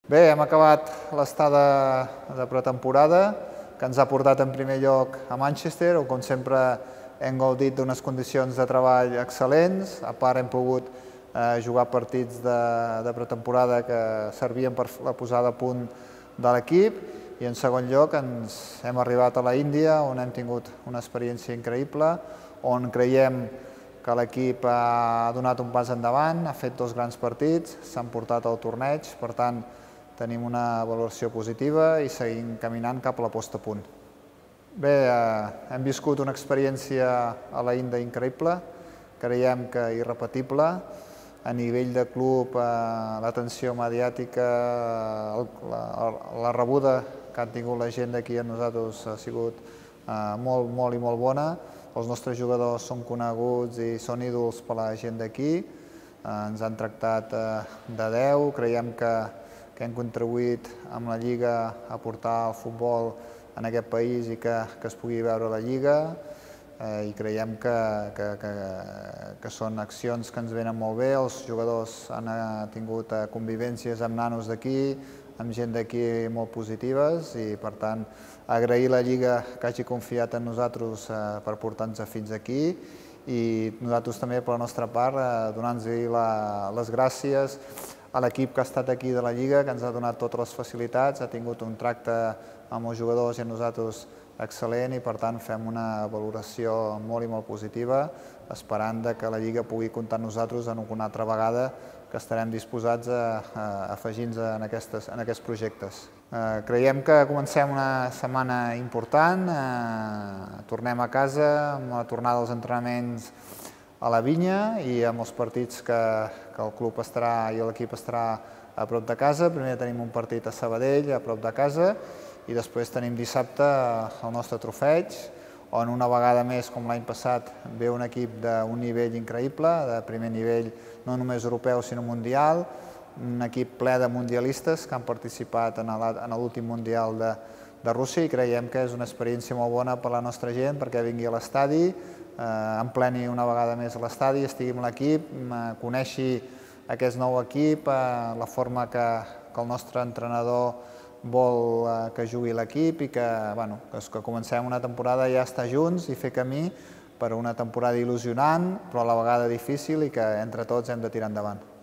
Bé, hem acabat l'estada de pretemporada, que ens ha portat en primer lloc a Manchester, on com sempre hem gaudit d'unes condicions de treball excel·lents. A part hem pogut jugar partits de pretemporada que servien per la posada a punt de l'equip, i en segon lloc hem arribat a la Índia, on hem tingut una experiència increïble, on creiem que l'equip ha donat un pas endavant, ha fet dos grans partits, s'han portat al torneig, per tant tenim una valoració positiva i seguim caminant cap a la posta a punt. Bé, hem viscut una experiència a la Índia increïble, creiem que irrepetible. A nivell de club, l'atenció mediàtica, la rebuda que ha tingut la gent d'aquí a nosaltres ha sigut molt i molt bona. Els nostres jugadors són coneguts i són ídols per la gent d'aquí. Ens han tractat de 10, creiem que hem contribuït amb la Lliga a portar el futbol en aquest país i que es pugui veure la Lliga, i creiem que són accions que ens venen molt bé. Els jugadors han tingut convivències amb nanos d'aquí, amb gent d'aquí molt positives, i per tant agrair a la Lliga que hagi confiat en nosaltres per portar-nos fins aquí, i nosaltres també per la nostra part donar-nos les gràcies a l'equip que ha estat aquí de la Lliga, que ens ha donat totes les facilitats, ha tingut un tracte amb els jugadors i amb nosaltres excel·lent, i per tant fem una valoració molt i molt positiva, esperant que la Lliga pugui comptar amb nosaltres en una altra vegada, que estarem disposats a afegir-nos en aquests projectes. Creiem que comencem una setmana important, tornem a casa amb la tornada dels entrenaments a la Vinya i amb els partits que el club estarà i l'equip estarà a prop de casa. Primer tenim un partit a Sabadell, a prop de casa, i després tenim dissabte el nostre trofeig, on una vegada més, com l'any passat, ve un equip d'un nivell increïble, de primer nivell no només europeu sinó mundial, un equip ple de mundialistes que han participat en l'últim mundial de Rússia, i creiem que és una experiència molt bona per a la nostra gent perquè vingui a l'estadi, empleni una vegada més a l'estadi, estigui amb l'equip, coneixi aquest nou equip, la forma que el nostre entrenador vol que jugui l'equip, i que comencem una temporada ja estar junts i fer camí per una temporada il·lusionant, però a la vegada difícil, i que entre tots hem de tirar endavant.